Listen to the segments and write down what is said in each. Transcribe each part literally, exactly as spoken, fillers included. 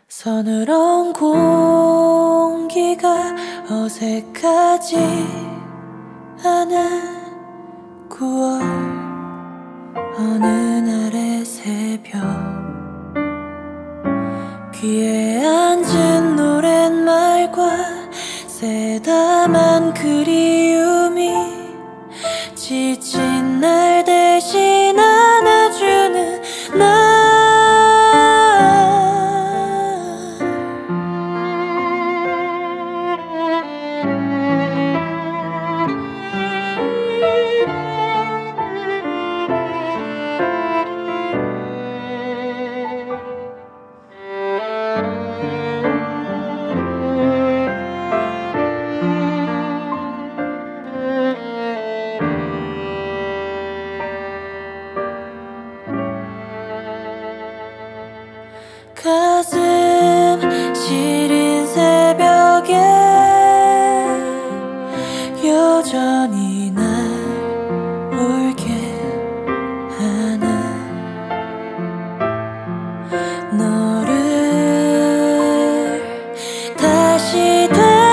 서늘한 공기가 어색하지 않은 구월 어느 날의 새벽, 귀에 앉은 노랫말과 새담한 그리움이 지친 날 대신 안아주는 날. 가슴 시린 새벽에 여전히 날 울게 하는 너를 다시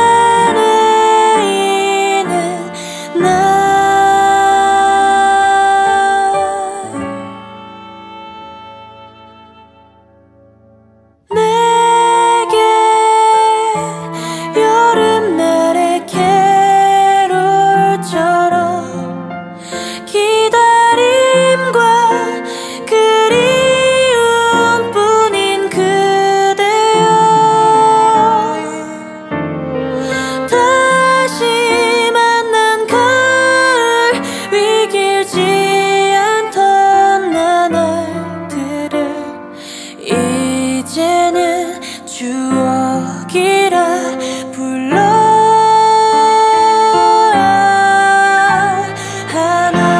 되뇌이는 날. 내게 여름날의 캐롤처럼 기다림과 그리움뿐인 그대여, 다시 만난 가을 위길지 않던 나날들을 이제는 추억이라 불러야 하나.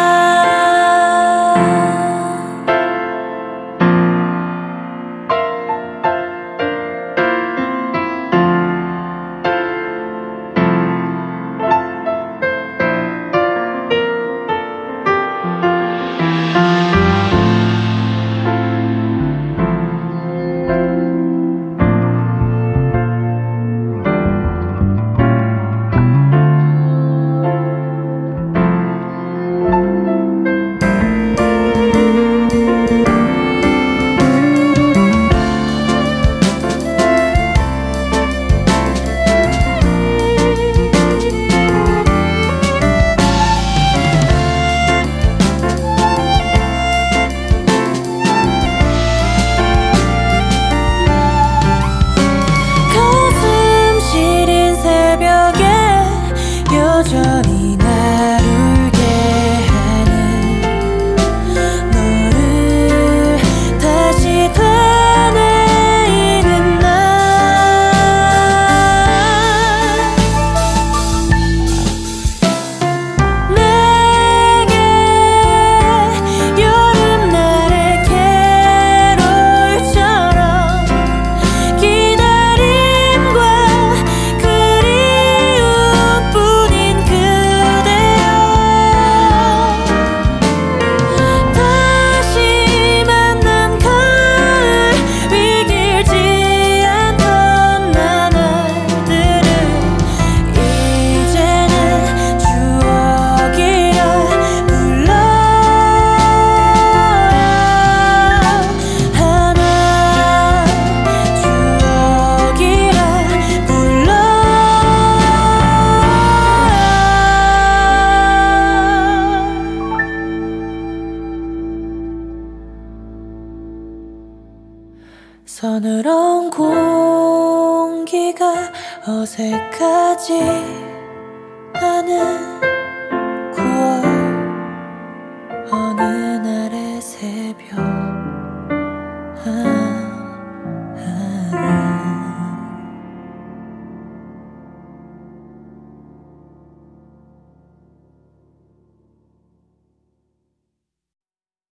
여전히 날 울게 하는 너를 다시 되뇌이는 날. 내게 여름날의 캐롤처럼 기다림과 서늘한 공기가 어색하지 않은 구월 어느 날의 새벽. 아, 아, 아.